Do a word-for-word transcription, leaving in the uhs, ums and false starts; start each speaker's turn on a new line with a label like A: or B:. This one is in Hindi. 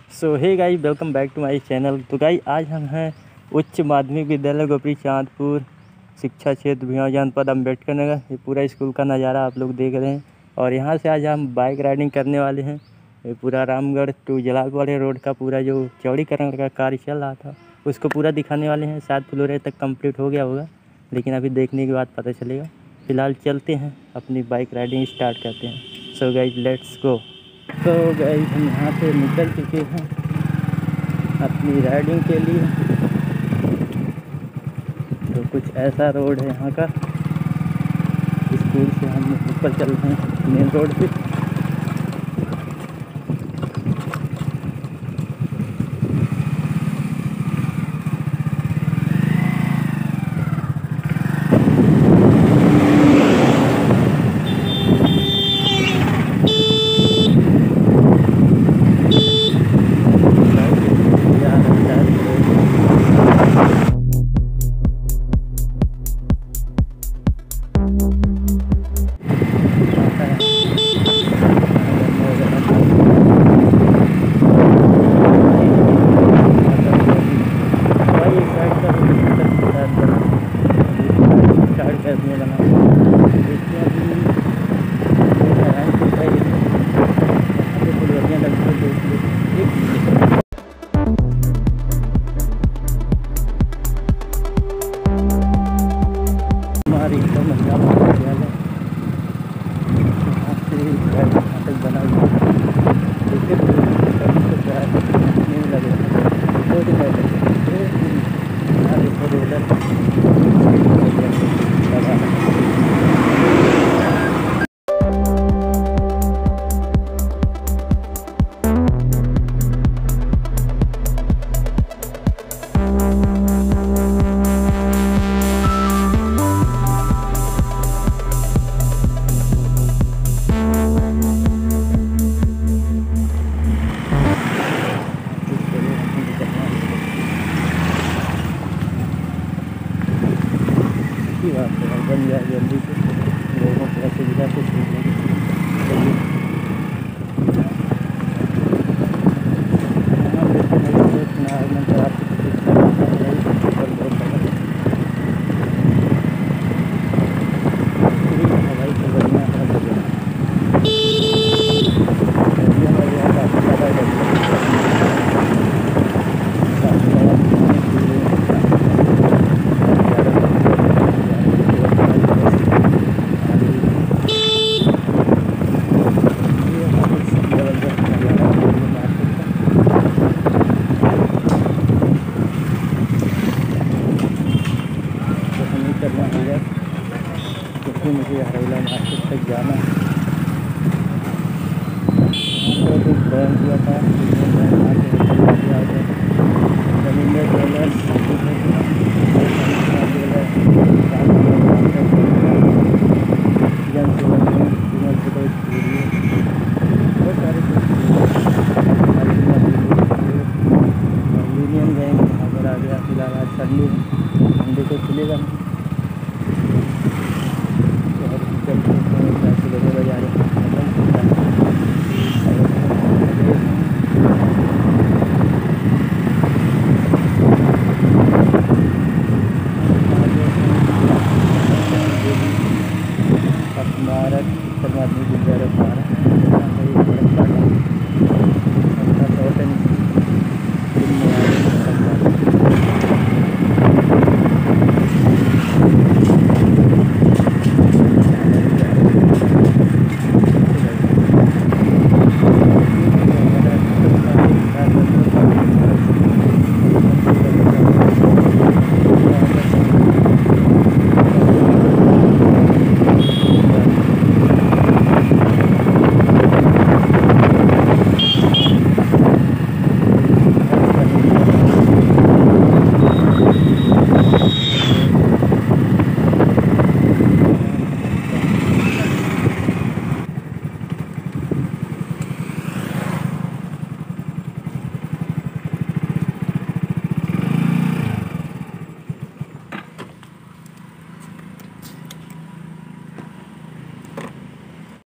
A: So hey guys, welcome back to my channel. तो गाइस आज हम हैं उच्च माध्यमिक विद्यालय गोपी चांदपुर, शिक्षा क्षेत्र भीमा जनपद अम्बेडकर नगर। ये पूरा स्कूल का नज़ारा आप लोग देख रहे हैं। और यहाँ से आज हम बाइक राइडिंग करने वाले हैं। ये पूरा रामगढ़ टू जलालपुर वाले रोड का पूरा जो चौड़ीकरण का कार्य चल रहा था उसको पूरा दिखाने वाले हैं। शायद फ्लोरिया तक कंप्लीट हो गया होगा, लेकिन अभी देखने के बाद पता चलेगा। फ़िलहाल चलते हैं, अपनी बाइक राइडिंग स्टार्ट करते हैं। So guys let's go. तो गाइस हम यहाँ से निकल चुके हैं अपनी राइडिंग के लिए। तो कुछ ऐसा रोड है यहाँ का। स्कूल से हम ऊपर चल रहे हैं मेन रोड पे। बन जाए जल्दी से, लोगों को असुविधा से छूटने की मुझे हरौला मार्केट तक जाना है। तो बैंक हुआ था